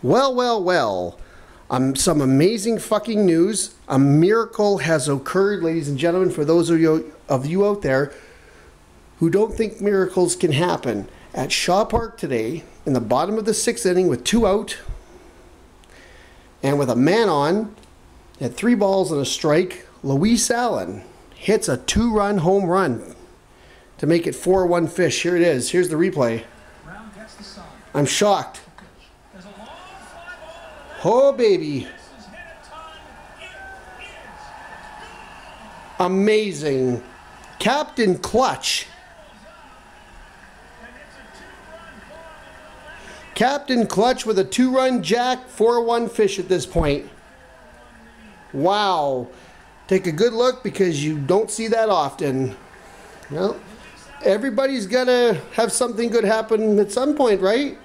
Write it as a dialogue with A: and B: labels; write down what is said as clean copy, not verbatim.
A: Well. Some amazing fucking news. A miracle has occurred, ladies and gentlemen, for those of you out there who don't think miracles can happen. At Shaw Park today, in the bottom of the 6th inning with 2 out, and with a man on, at 3 balls and a strike, Luis Allen hits a 2-run home run to make it 4-1 Fish. Here it is. Here's the replay. I'm shocked. Oh, baby. Amazing. Captain Clutch. Captain Clutch with a 2-run jack, 4-1 Fish at this point. Wow. Take a good look because you don't see that often. Well, everybody's got to have something good happen at some point, right?